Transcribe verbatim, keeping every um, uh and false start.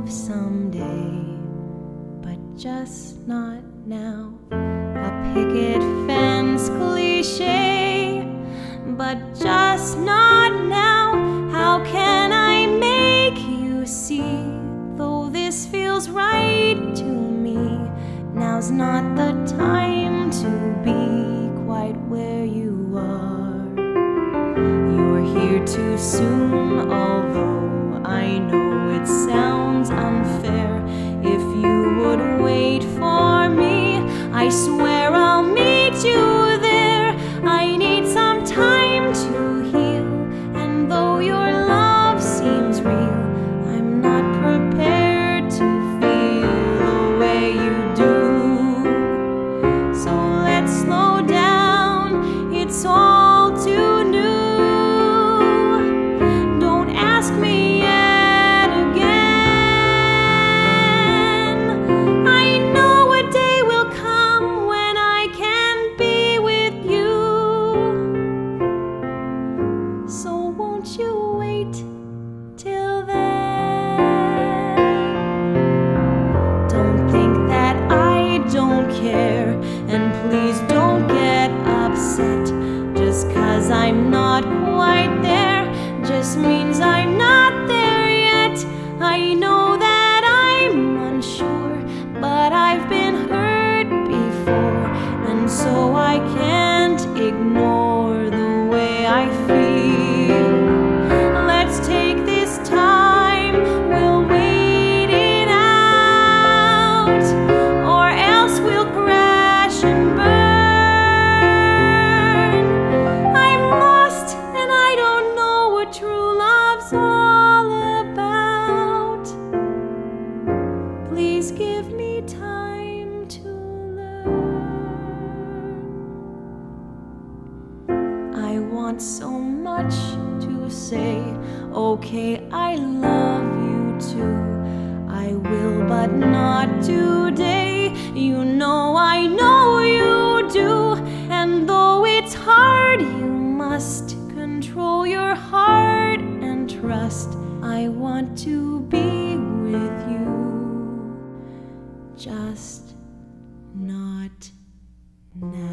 love someday, but just not now. A picket fence cliche, but just not now. How can I make you see? Though this feels right to me, now's not the time to be quite where you are. You're here too soon, although I know it sounds unfair. If you would wait for me, I swear I'll meet you there. I need some time to heal, and though your love seems real, I'm not prepared to feel the way you do. So let's slow down, it's all too new. Don't ask me yet again. I know a day will come when I can be with you. So won't you wait till then? Don't think that I don't care, and please don't get upset. Just 'cause I'm not quite there just means I'm not there yet. I know that I'm unsure, but I've been hurt before, and so I can't ignore the way I feel. Let's take this time, we'll wait it out, or else we'll crash and burn. I'm lost and I don't know what true love's all about. Please give me time to learn. I want so much to say. Okay, I love you too. I will, but not today. You know I know you do. And though it's hard, you must control your heart and trust. I want to be with you, just not now.